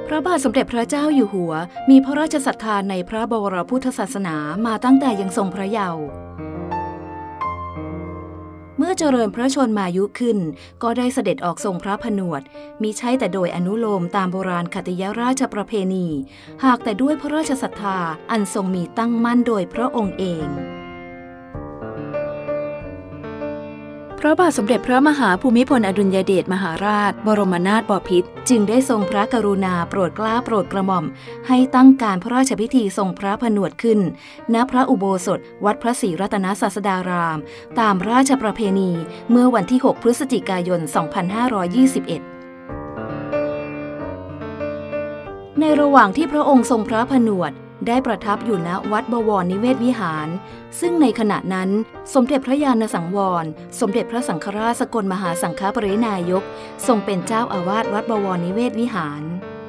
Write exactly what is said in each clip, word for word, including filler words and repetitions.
พระบาทสมเด็จพระเจ้าอยู่หัวมีพระราชศรัทธาในพระบวรพุทธศาสนามาตั้งแต่ยังทรงพระเยาว์เมื่อเจริญพระชนมายุขึ้นก็ได้เสด็จออกทรงพระผนวดมิใช่แต่โดยอนุโลมตามโบราณคติยราชประเพณีหากแต่ด้วยพระราชศรัทธาอันทรงมีตั้งมั่นโดยพระองค์เองพระบาทสมเด็จพระมหาภูมิพลอดุลยเดชมหาราชบรมนาถบพิตรจึงได้ทรงพระกรุณาโปรดเกล้าโปรดกระหม่อมให้ตั้งการพระราชพิธีทรงพระผนวดขึ้นณพระอุโบสถวัดพระศรีรัตนศาสดารามตามราชประเพณีเมื่อวันที่หกพฤศจิกายนสองพันห้าร้อยยี่สิบเอ็ดในระหว่างที่พระองค์ทรงพระผนวดได้ประทับอยู่ณวัดบวรนิเวศวิหารซึ่งในขณะนั้นสมเด็จพระญาณสังวรสมเด็จพระสังฆราชสกลมหาสังฆปรินายกทรงเป็นเจ้าอาวาสวัดบวรนิเวศวิหาร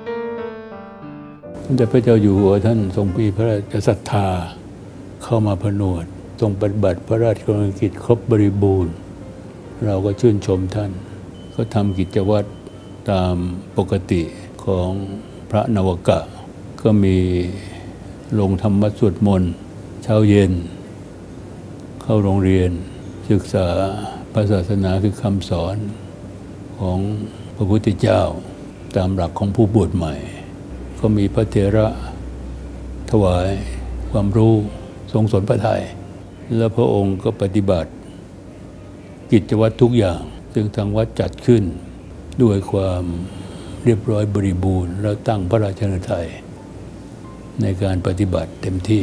สมเด็จพระเจ้าอยู่หัวท่านทรงมีพระราชศรัทธาเข้ามาผนวดทรงปฏิบัติพระราชกรณียกิจครบบริบูรณ์เราก็ชื่นชมท่านก็ทำกิจวัตรตามปกติของพระนวกะก็มีลงธรรมะสวดมนต์เช้าเย็นเข้าโรงเรียนศึกษาพระศาสนาคือคำสอนของพระพุทธเจ้าตามหลักของผู้บวชใหม่ก็มีพระเถระถวายความรู้ทรงสนพระทัยและพระองค์ก็ปฏิบัติกิจวัตรทุกอย่างซึ่งทางวัดจัดขึ้นด้วยความเรียบร้อยบริบูรณ์แล้วตั้งพระราชฤทัยในการปฏิบัติเต็มที่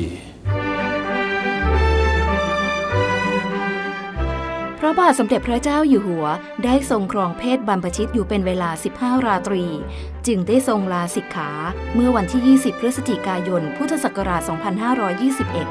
พระบาทสมเด็จพระเจ้าอยู่หัวได้ทรงครองเพศบรรพชิตอยู่เป็นเวลาสิบห้าราตรีจึงได้ทรงลาสิกขาเมื่อวันที่ยี่สิบพฤศจิกายนพุทธศักราชสองพันห้าร้อยยี่สิบเอ็ด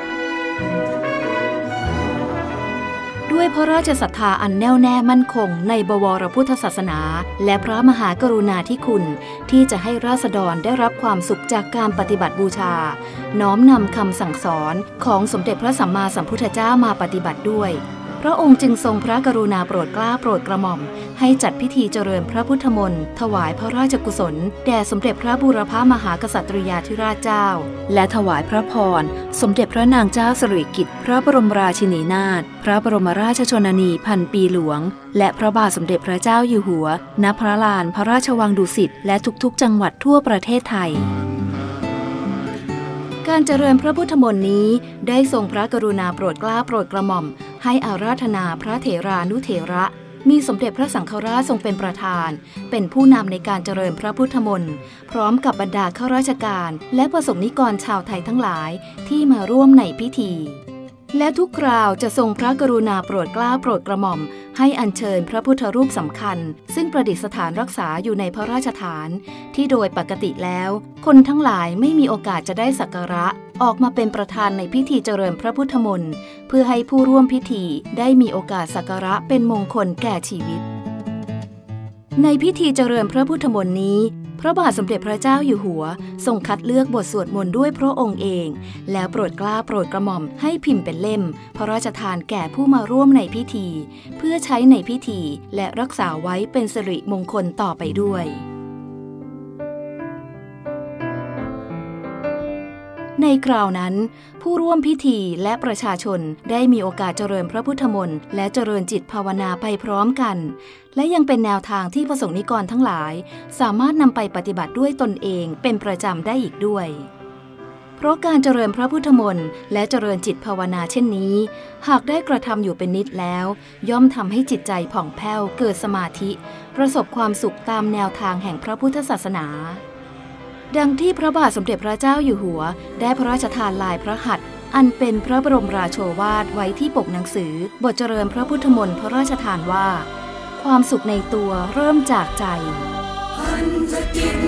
ด้วยพระราชศรัทธาอันแน่วแน่มั่นคงในบวรพุทธศาสนาและพระมหากรุณาธิคุณที่จะให้ราษฎรได้รับความสุขจากการปฏิบัติบูชาน้อมนำคำสั่งสอนของสมเด็จพระสัมมาสัมพุทธเจ้ามาปฏิบัติด้วยพระองค์จึงทรงพระกรุณาโปรดเกล้าโปรดกระหม่อมให้จัดพิธีเจริญพระพุทธมนต์ถวายพระราชกุศลแด่สมเด็จพระบูรพมหากษัตริยาธิราชเจ้าและถวายพระพรสมเด็จพระนางเจ้าสิริกิติ์พระบรมราชินีนาถพระบรมราชชนนีพันปีหลวงและพระบาทสมเด็จพระเจ้าอยู่หัวณพระลานพระราชวังดุสิตและทุกๆจังหวัดทั่วประเทศไทยการเจริญพระพุทธมนต์นี้ได้ทรงพระกรุณาโปรดเกล้าโปรดกระหม่อมให้อาราธนาพระเถรานุเถระมีสมเด็จพระสังฆราชทรงเป็นประธานเป็นผู้นำในการเจริญพระพุทธมนต์พร้อมกับบรรดาข้าราชการและประสงค์นิกรชาวไทยทั้งหลายที่มาร่วมในพิธีและทุกคราวจะทรงพระกรุณาโปรดเกล้าโปรดกระหม่อมให้อัญเชิญพระพุทธรูปสำคัญซึ่งประดิษฐานรักษาอยู่ในพระราชฐานที่โดยปกติแล้วคนทั้งหลายไม่มีโอกาสจะได้สักการะออกมาเป็นประธานในพิธีเจริญพระพุทธมนต์เพื่อให้ผู้ร่วมพิธีได้มีโอกาสสักการะเป็นมงคลแก่ชีวิตในพิธีเจริญพระพุทธมนต์นี้พระบาทสมเด็จพระเจ้าอยู่หัวทรงคัดเลือกบทสวดมนต์ด้วยพระองค์เองแล้วโปรดเกล้าโปรดกระหม่อมให้พิมพ์เป็นเล่มพระราชทานแก่ผู้มาร่วมในพิธีเพื่อใช้ในพิธีและรักษาไว้เป็นสิริมงคลต่อไปด้วยในคราวนั้นผู้ร่วมพิธีและประชาชนได้มีโอกาสเจริญพระพุทธมนต์และเจริญจิตภาวนาไปพร้อมกันและยังเป็นแนวทางที่ประสงค์นิกรทั้งหลายสามารถนำไปปฏิบัติด้วยตนเองเป็นประจำได้อีกด้วยเพราะการเจริญพระพุทธมนต์และเจริญจิตภาวนาเช่นนี้หากได้กระทำอยู่เป็นนิดแล้วย่อมทำให้จิตใจผ่องแผ้วเกิดสมาธิประสบความสุขตามแนวทางแห่งพระพุทธศาสนาดังที่พระบาทสมเด็จพระเจ้าอยู่หัวได้พระราชทานลายพระหัตถ์อันเป็นพระบรมราโชวาทไว้ที่ปกหนังสือบทเจริญพระพุทธมนต์พระราชทานว่าความสุขในตัวเริ่มจากใจ